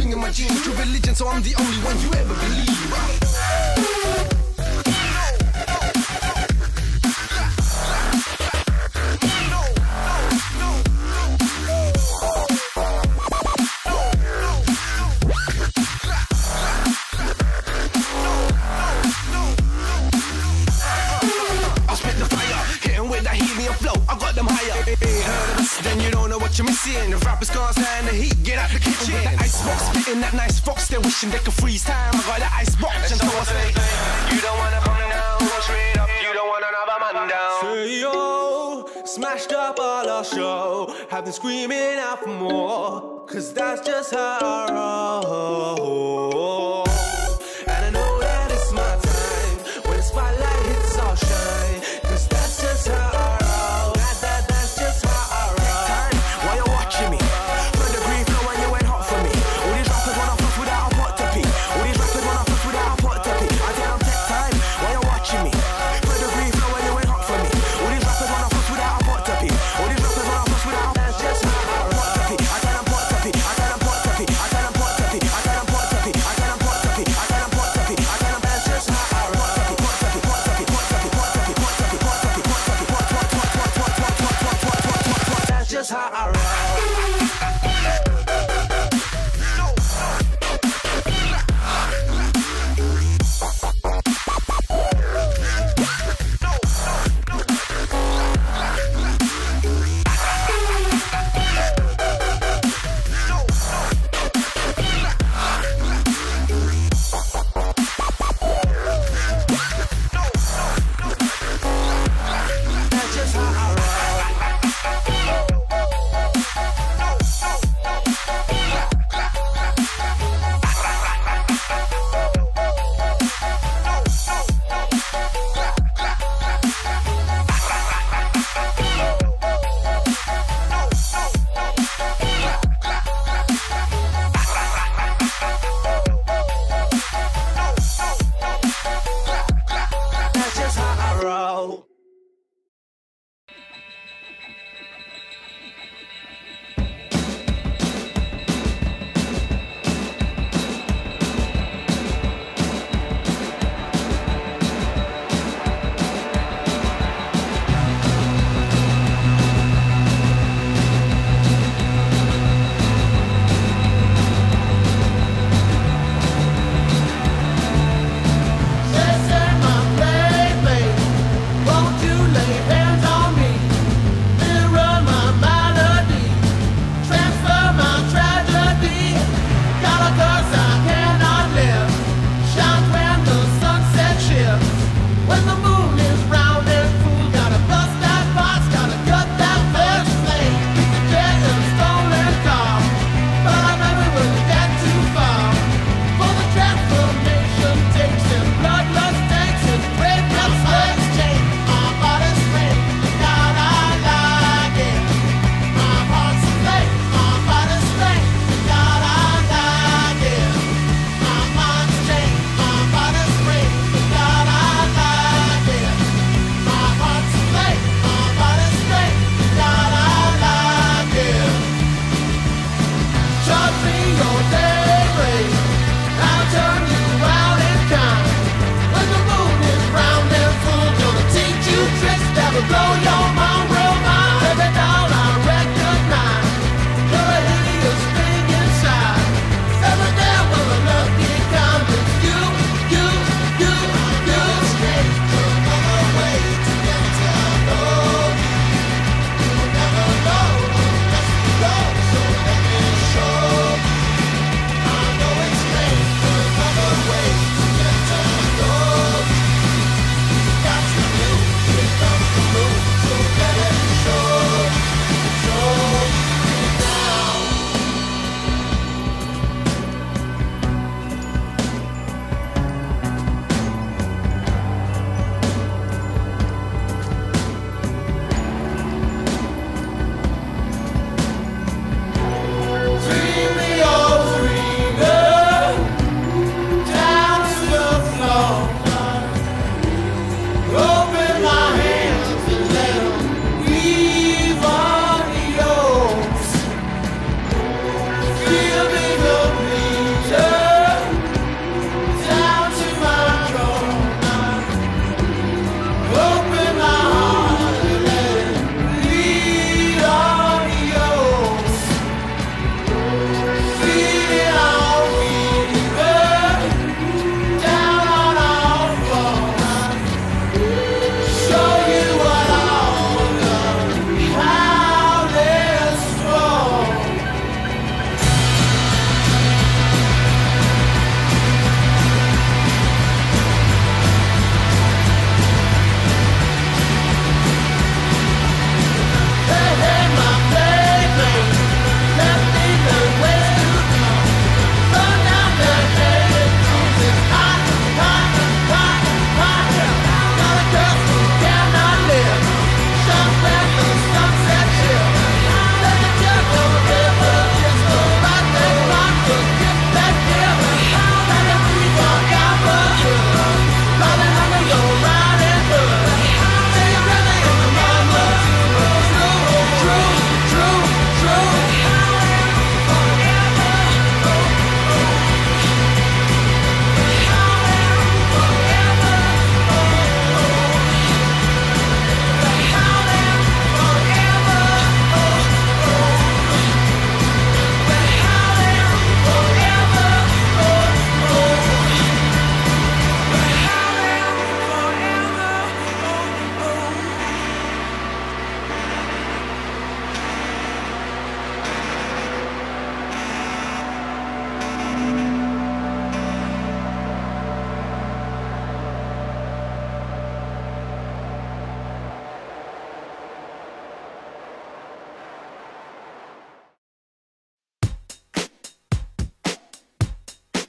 bringing my genes. True religion, so I'm the only one you ever believe. Then you don't know what you're missing. The rappers can't stand the heat, get out the kitchen. With the icebox, spitting that nice fox. They're wishing they could freeze time. I got the icebox and so I say, you don't wanna come down, go straight up. You don't want another man down. Say yo, smashed up all our show. Have them screaming out for more, cause that's just how I roll. And I know that it's my time. When the spotlight hits, I'll shine, cause that's just how I roll. I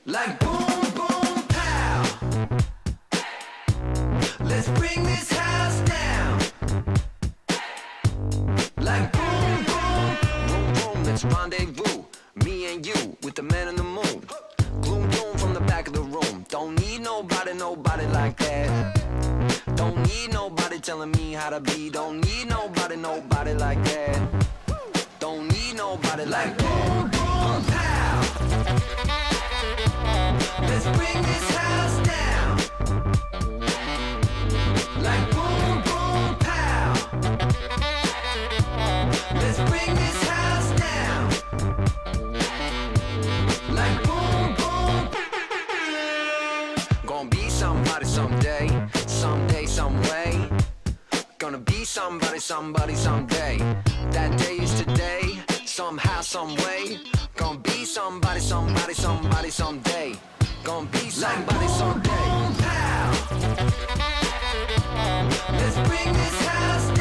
Like boom, boom, pow. Let's bring this house down. Like boom, boom, boom, boom. Let's rendezvous, me and you, with the man in the moon. Gloom, gloom from the back of the room. Don't need nobody, nobody like that. Don't need nobody telling me how to be. Don't need nobody, nobody like that. Don't need nobody like boom, boom, pow. Let's bring this house down. Like boom, boom, pow. Let's bring this house down. Like boom, boom. Gonna be somebody someday. Someday, some way. Gonna be somebody, somebody, someday. That day is today. Somehow, some way. Gonna be somebody, somebody, somebody, someday. Gonna be somebody, someday. Let's bring this house